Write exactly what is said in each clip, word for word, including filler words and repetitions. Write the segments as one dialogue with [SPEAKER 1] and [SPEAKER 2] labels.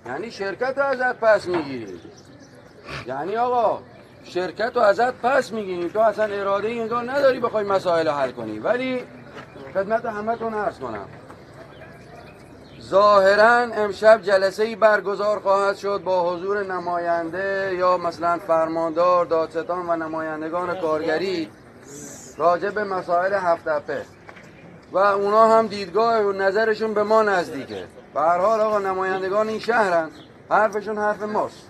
[SPEAKER 1] یعنی شرکت رو ازت پس میگیریم. یعنی آقا شرکت رو ازت پس میگیریم، تو اصلا اراده ای انگار نداری بخوای مسائل رو حل کنی. ولی خدمت همتون عرض کنم ظاهراً امشب جلسه ای برگزار خواهد شد با حضور نماینده یا مثلا فرماندار، دادستان و نمایندگان کارگری راجع به مسائل هفت تپه و اونا هم دیدگاه و نظرشون به ما نزدیکه. به هر حال آقا نمایندگان این شهرن، حرفشون حرف ماست.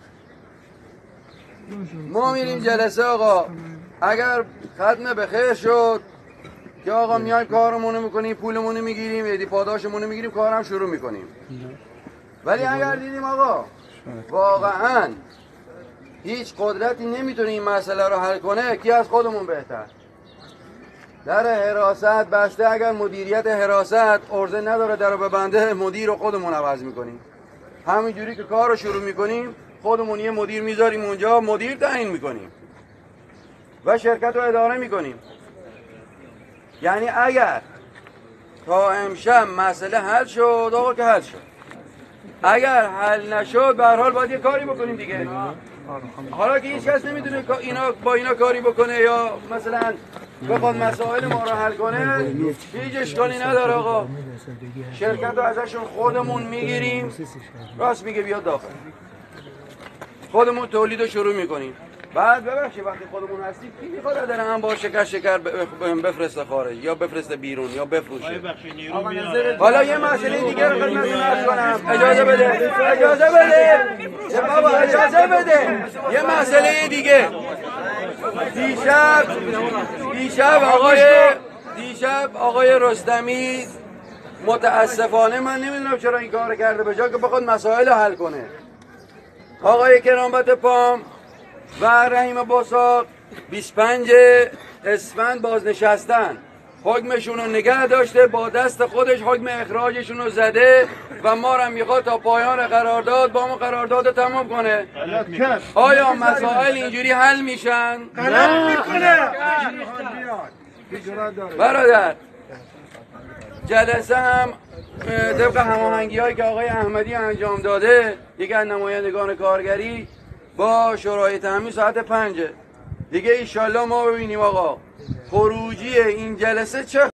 [SPEAKER 1] ما میریم جلسه آقا، اگر ختم به خیر شد که آقا میایم کارمونو میکنیم، پولمونو میگیریم، ایدی پاداشمونو میگیریم، کارم شروع میکنیم. ولی اگر دیدیم آقا واقعا هیچ قدرتی نمیتونه این مسئله رو حل کنه، کی از خودمون بهتر؟ در حراست بسته، اگر مدیریت حراست عرضه نداره در رو ببنده، مدیر رو خودمون عوض میکنیم. همینجوری که کار رو شروع میکنیم خودمون یه مدیر میذاریم اونجا، مدیر تعیین میکنیم و شرکت رو اداره میکنیم. یعنی اگر تا امشب مسئله حل شد آقا که حل شد، اگر حل نشد به هر حال باید یه کاری بکنیم دیگه. حالا که هیچ کس نمیتونه اینا با اینا کاری بکنه یا مثلا بخواد مسائل ما رو حل کنه، هیچ اشکالی نداره آقا. شرکت رو ازشون خودمون میگیریم، راست میگه بیاد داخل، خودمون تولید رو شروع میکنیم. بعد ببخشید وقتی خودمون هستیم کی میخواد در هم با شکر شکر بفرسته خارج یا بفرسته بیرون یا بفروشه؟ حالا یه مسئله دیگه رو خدمتتون عرض کنم، اجازه بده اجازه بده بابا اجازه بده یه مسئله دیگه. دیشب دیشب آقای دیشب آقای رستمی متاسفانه من نمیدونم چرا این کار کرده، به جای که بخواد مسائل حل کنه. آقای کرامت پام و رحیم باساق بیست و پنج اسفند بازنشستن، حکمشون رو نگه داشته، با دست خودش حکم اخراجشون رو زده و ما رو میخواد تا پایان قرارداد با ما قرارداد رو تمام کنه. آیا مسائل اینجوری حل میشن؟
[SPEAKER 2] غلط میکنه
[SPEAKER 1] برادر. جلسه هم طبق هماهنگی هایی که آقای احمدی انجام داده، دیگه از نمایندگان کارگری با شورای تامین ساعت پنجه دیگه ایشالله ما ببینیم آقا خروجی این جلسه چه